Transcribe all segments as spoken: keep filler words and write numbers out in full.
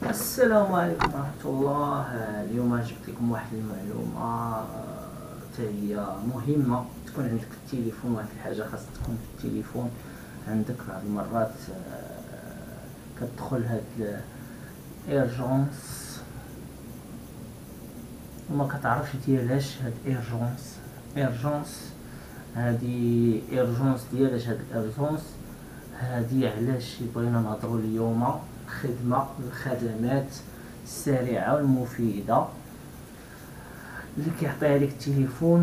السلام عليكم ورحمة الله. اليوم جبت لكم واحد المعلومة حتى هي مهمة. تكون عندك في التليفون واحد الحاجة خاص تكون في التليفون عندك. بعض المرات كتدخل هاد ايرجونس وما كتعرفش ديالاش هاد ايرجونس ايرجونس هادي ايرجونس ديالاش هاد الايرجونس هادي علاش بغينا نهضروا اليوم. خدمة الخدمات السريعة والمفيدة اللي كيعطيها لك التليفون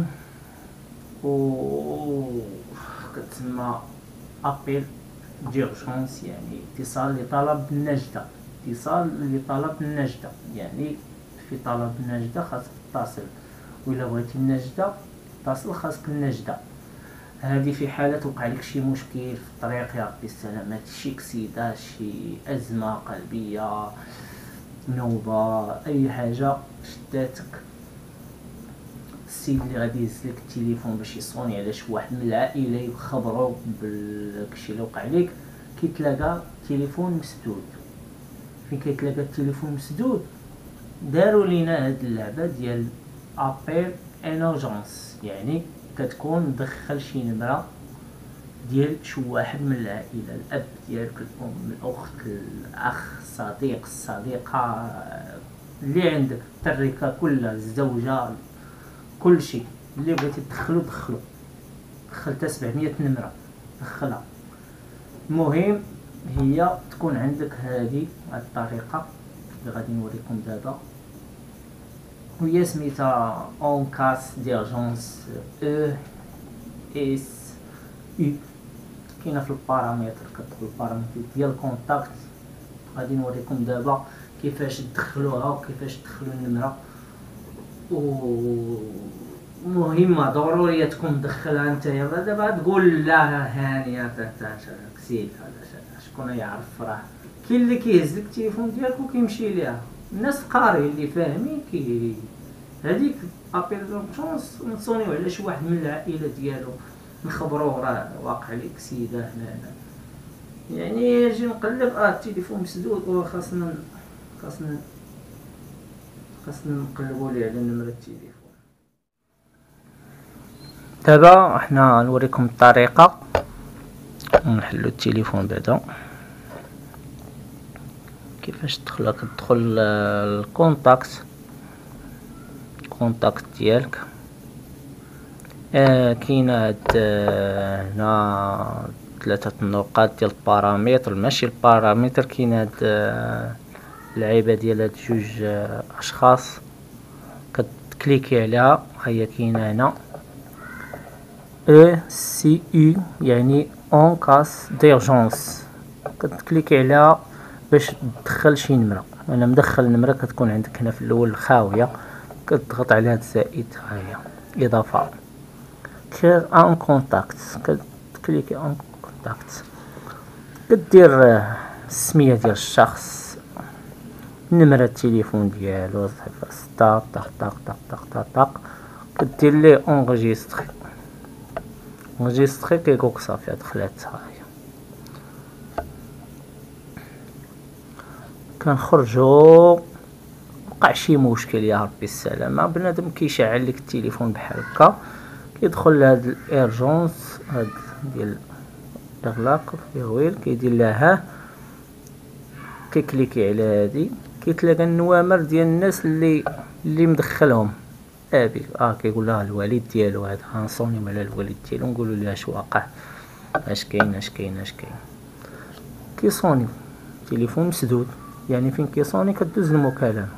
و كتسمى ابيل ديرجونس، يعني اتصال لطلب النجدة. اتصال لطلب النجدة يعني في طلب النجدة خاصك تتصل، وإلا بغيتي النجدة تصل خاصك النجدة. هذه في حالة وقع لك شي مشكل في الطريق، يا ربي السلامات، شي كسيدة، شي أزمة قلبية، نوبة، أي حاجة شداتك، السيد اللي غادي يهزلك التليفون باش يصوني على شي واحد من العائلة يخبرو بالشي اللي وقع لك، كيتلاقى التليفون مسدود. فين كيتلاقى التليفون مسدود داروا لينا هاد اللعبة ديال ابيل ان اورجونس، يعني كتكون مدخل شي نمرة ديال شي واحد من العائلة، الأب ديالك، الأم، الأخت، الأخ، الصديق، الصديقة اللي عندك، التركة كلها، الزوجة، كل شي اللي بغيتي تدخلو دخلو. دخل حتى سبعمية نمرة دخلها. المهم هي تكون عندك هذه الطريقة اللي غادي نوريكم دابا، وهي سميتها اون كاس ديرجونس او اس يو. كاينه في البارامتر، كتدخل البارامتر ديال الكونتاكت. غادي نوريكم دابا كيفاش تدخلوها وكيفاش تدخلوا النمره. ومهمه ضروريه تكون مدخلها نتايا. دابا تقول لا هانيه تاع كسيد هذا شكون يعرف، راه كاين اللي كيهز لك التليفون ديالك وكيمشي ليها. الناس القاريين اللي فاهمين كي هذيك ابيل دونجونس نصونيو على شي واحد من العائله ديالو، نخبروه راه واقع لك سيده هنا، يعني يجي نقلب اه التليفون مسدود وخاصنا خاصنا خاصنا نقلبوا ليه على نمره التليفون. دابا حنا نوريكم الطريقه ونحلوا التليفون بعدا. كيفاش تدخل؟ كتدخل الكونتاكت الكونتاكت ديالك. آه كاينه هاد آه هنا ثلاثه النقاط ديال البارامتر، ماشي البارامتر، كاينه هاد آه اللعيبه ديال هاد جوج آه اشخاص كتكليكي عليها. هي كاينه هنا او سي يو يعني اون كاس ديرجونس، كتكليكي عليها باش تدخل شي نمره. انا مدخل النمره كتكون عندك هنا في الاول خاويه، كتضغط على هاد الزائد، ها هي اضافه، كير ان كونتاكت، كتكليكي ان كونتاكت، كدير السميه ديال الشخص، نمره التليفون ديالو صفر ستة طق طق طق طق طق طق، كدير ليه اونغيستري اونغيستري كيقولك صافي دخلت. ها هي كنخرجوا. وقع شي مشكل يا ربي السلامه، بنادم كيشعل لك التليفون بحال هكا، كيدخل لهاد الايرجونس هاد ديال اغلاق فيرويل، كيدير لها كيكليكي على هادي، كيتلاقى النوامر ديال الناس اللي اللي مدخلهم ابي. اه كيقول لها الوالد ديالو هذا، غنصونيو على الوالد ديالو نقولوا ليه اش واقع، اش كاين اش كاين اش كاين. كيصوني التليفون مسدود، يعني فين كيصوني كدوز المكالمه.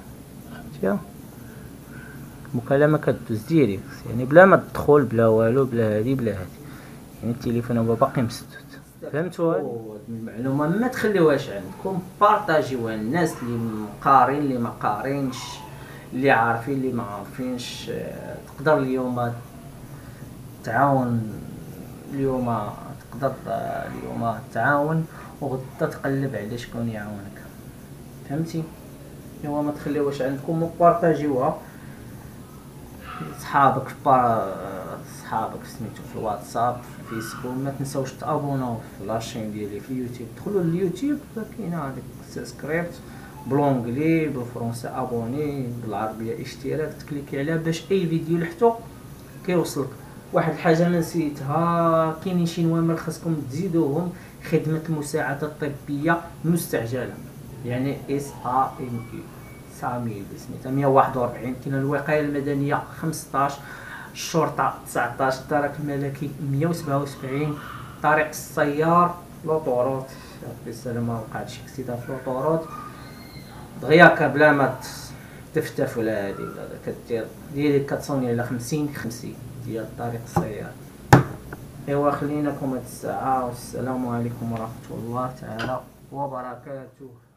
المكالمه كدوز ديريكت، يعني بلا ما تدخل بلا والو بلا هادي بلا هادي، يعني التليفون هو باقي مسدود. فهمتوا؟ هاد المعلومه ما تخليوهاش عندكم، بارطاجيوها الناس اللي قارين اللي ما قارينش، اللي عارفين اللي ما عارفينش. تقدر اليوم تعاون، اليوم تقدر اليوم تعاون وغدا تقلب على شكون يعاونك. فهمتي؟ ايوا ما تخليوهاش عندكم وبارطاجيوها صحابك في صحابك سميتو في الواتساب، في الفيسبوك. ما تنساوش تابوناو في لاشين ديالي في اليوتيوب، دخلوا لليوتيوب كاينه هذيك سبسكرايب بلونجلي بالفرنسي ابوني، بالعربيه اشتراك، تكليكي عليها باش اي فيديو لحتو كيوصلك. واحد الحاجه ما نسيتها، كاينين شي نوامر خاصكم تزيدوهم، خدمه المساعده الطبيه مستعجله، يعني اس ا ام اي سامي سميتها مية وواحد وأربعين. كاين الوقايه المدنيه خمسطاش، الشرطه تسعطاش، الدرك الملكي مية وسبعة وسبعين، طريق السيار لوطوروت ربي السلامه وقعت شي اكسيدان في لوطوروت دغيا بلا ما تفتف ولا هادي ولا كدير ديري كتصوني على خمسين خمسين ديال طريق السيار. ايوا خليناكم هاد الساعه، والسلام عليكم ورحمه الله تعالى وبركاته.